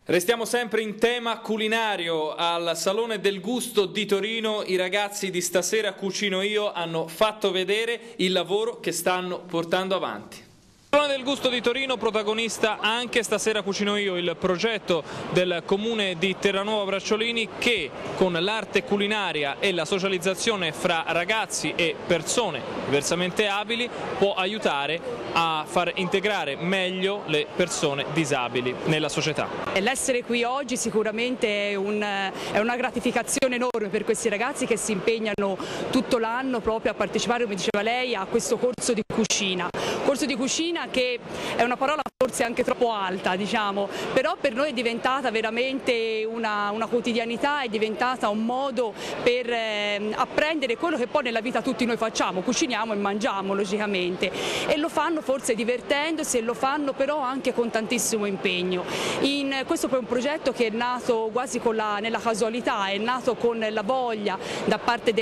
Restiamo sempre in tema culinario. Al Salone del Gusto di Torino i ragazzi di Stasera Cucino Io hanno fatto vedere il lavoro che stanno portando avanti. Salone del Gusto di Torino, protagonista anche Stasera Cucino Io, il progetto del comune di Terranuova Bracciolini che con l'arte culinaria e la socializzazione fra ragazzi e persone diversamente abili può aiutare a far integrare meglio le persone disabili nella società. L'essere qui oggi sicuramente è una gratificazione enorme per questi ragazzi che si impegnano tutto l'anno proprio a partecipare, come diceva lei, a questo corso di cucina. Corso di cucina che è una parola forse anche troppo alta, diciamo, però per noi è diventata veramente una quotidianità, è diventata un modo per apprendere quello che poi nella vita tutti noi facciamo, cuciniamo e mangiamo logicamente, e lo fanno forse divertendosi e lo fanno però anche con tantissimo impegno. Questo è un progetto che è nato quasi nella casualità, è nato con la voglia da parte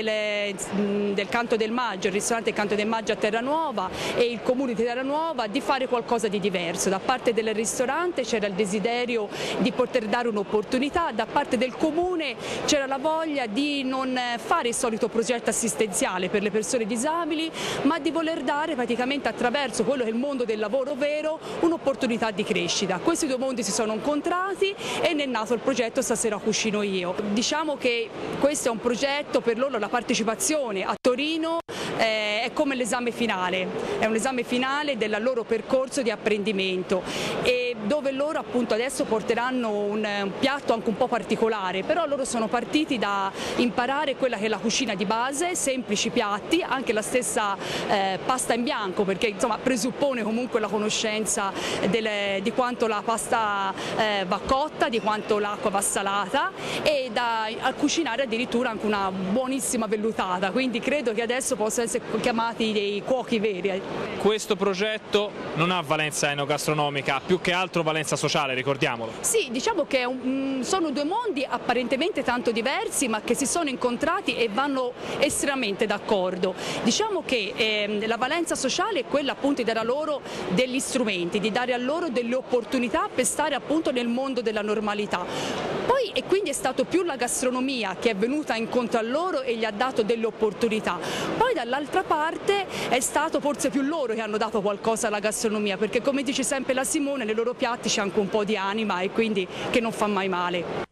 del Canto del Maggio, il ristorante Canto del Maggio a Terranuova e il comune di Terranuova, di fare qualcosa di diverso. Da parte del ristorante c'era il desiderio di poter dare un'opportunità, da parte del comune c'era la voglia di non fare il solito progetto assistenziale per le persone disabili, ma di voler dare praticamente attraverso quello che è il mondo del lavoro vero un'opportunità di crescita. Questi due mondi si sono incontrati e ne è nato il progetto Stasera Cucino Io. Diciamo che questo è un progetto, per loro la partecipazione a Torino è come l'esame finale, è un esame finale del loro percorso di apprendimento, e dove loro appunto adesso porteranno un piatto anche un po' particolare, però loro sono partiti da imparare quella che è la cucina di base, semplici piatti, anche la stessa pasta in bianco, perché insomma presuppone comunque la conoscenza di quanto la pasta va cotta, di quanto l'acqua va salata, e a cucinare addirittura anche una buonissima vellutata, quindi credo che adesso possano essere chiamati dei cuochi veri. Questo progetto non ha valenza enogastronomica, più che altro valenza sociale, ricordiamolo. Sì, diciamo che sono due mondi apparentemente tanto diversi, ma che si sono incontrati e vanno estremamente d'accordo. Diciamo che la valenza sociale è quella appunto di dare a loro degli strumenti, di dare a loro delle opportunità per stare appunto nel mondo della normalità. Poi, e quindi è stato più la gastronomia che è venuta incontro a loro e gli ha dato delle opportunità. Poi dall'altra parte è stato forse più loro che hanno dato qualcosa alla gastronomia, perché come dice sempre la Simone, nei loro piatti c'è anche un po' di anima e quindi che non fa mai male.